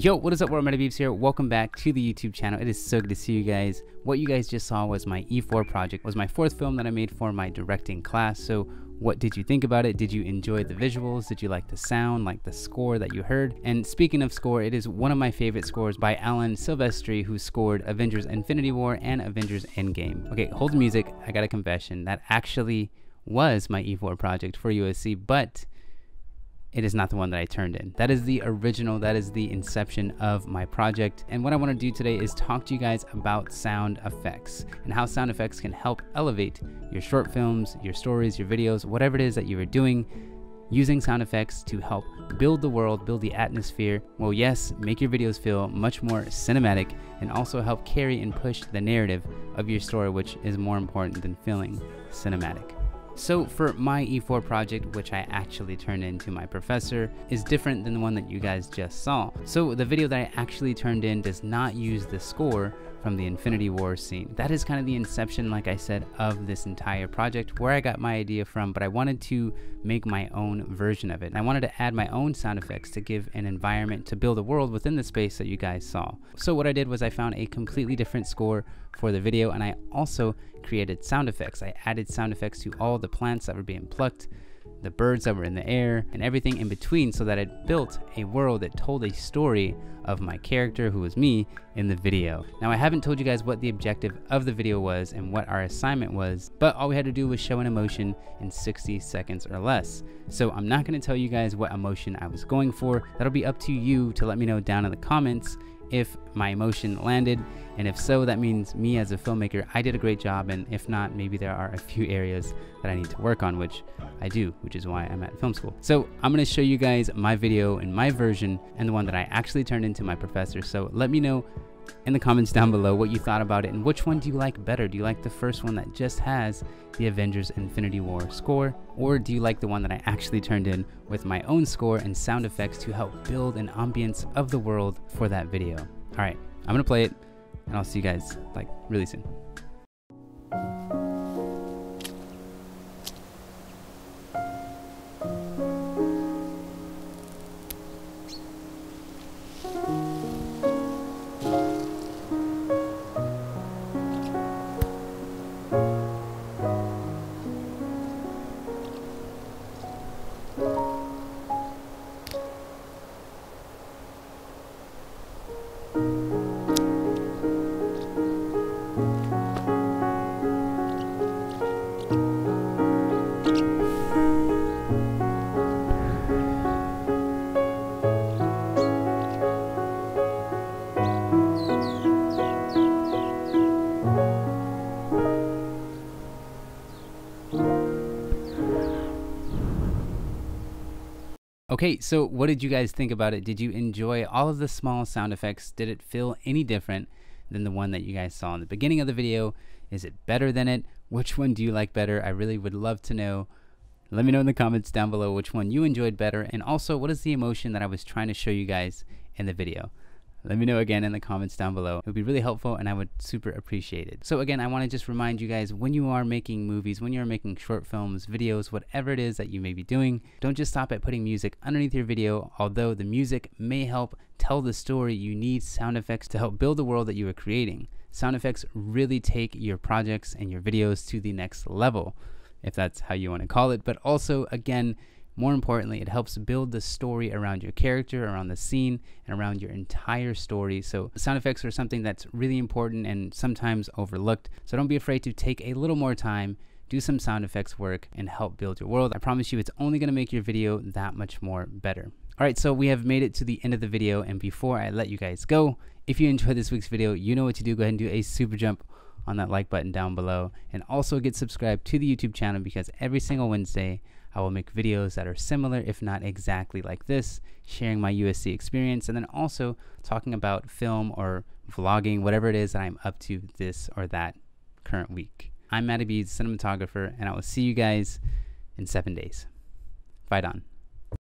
Yo, what is up, world? Metabeebs here. Welcome back to the YouTube channel. It is so good to see you guys. What you guys just saw was my E4 project. It was my fourth film that I made for my directing class. So what did you think about it? Did you enjoy the visuals? Did you like the sound, like the score that you heard? And speaking of score, it is one of my favorite scores by Alan Silvestri, who scored Avengers Infinity War and Avengers Endgame. Okay, hold the music. I got a confession. That actually was my E4 project for USC, but it is not the one that I turned in. That is the original, that is the inception of my project. And what I want to do today is talk to you guys about sound effects and how sound effects can help elevate your short films, your stories, your videos, whatever it is that you are doing, using sound effects to help build the world, build the atmosphere. Well, yes, make your videos feel much more cinematic and also help carry and push the narrative of your story, which is more important than feeling cinematic. So for my E4 project, which I actually turned into my professor, is different than the one that you guys just saw. So the video that I actually turned in does not use the score from the Infinity War scene. That is kind of the inception, like I said, of this entire project, where I got my idea from, but I wanted to make my own version of it. And I wanted to add my own sound effects to give an environment, to build a world within the space that you guys saw. So what I did was I found a completely different score for the video, and I also created sound effects. I added sound effects to all the plants that were being plucked, the birds that were in the air, and everything in between, so that it built a world that told a story of my character, who was me, in the video. Now, I haven't told you guys what the objective of the video was and what our assignment was, but all we had to do was show an emotion in 60 seconds or less. So I'm not going to tell you guys what emotion I was going for. That'll be up to you to let me know down in the comments if my emotion landed, and if so, that means me as a filmmaker, I did a great job, and if not, maybe there are a few areas that I need to work on, which I do, which is why I'm at film school. So I'm going to show you guys my video in my version and the one that I actually turned into my professor. So let me know in the comments down below what you thought about it, and which one do you like better. Do you like the first one that just has the Avengers Infinity War score, or do you like the one that I actually turned in with my own score and sound effects to help build an ambience of the world for that video? All right, I'm gonna play it, and I'll see you guys like really soon. Okay, so what did you guys think about it? Did you enjoy all of the small sound effects? Did it feel any different than the one that you guys saw in the beginning of the video? Is it better than it? Which one do you like better? I really would love to know. Let me know in the comments down below which one you enjoyed better, and also what is the emotion that I was trying to show you guys in the video. Let me know again in the comments down below. It would be really helpful, and I would super appreciate it. So again, I want to just remind you guys, when you are making movies, when you're making short films, videos, whatever it is that you may be doing, don't just stop at putting music underneath your video. Although the music may help tell the story, you need sound effects to help build the world that you are creating. Sound effects really take your projects and your videos to the next level, if that's how you want to call it. But also, again, more importantly, it helps build the story around your character, around the scene, and around your entire story. So sound effects are something that's really important and sometimes overlooked. So don't be afraid to take a little more time, do some sound effects work, and help build your world. I promise you, it's only going to make your video that much more better. All right, so we have made it to the end of the video, and before I let you guys go, if you enjoyed this week's video, you know what to do. Go ahead and do a super jump on that like button down below, and also get subscribed to the YouTube channel, because every single Wednesday I will make videos that are similar, if not exactly like this, sharing my USC experience, and then also talking about film or vlogging, whatever it is that I'm up to this or that current week. I'm Metabeebs, cinematographer, and I will see you guys in 7 days. Fight on.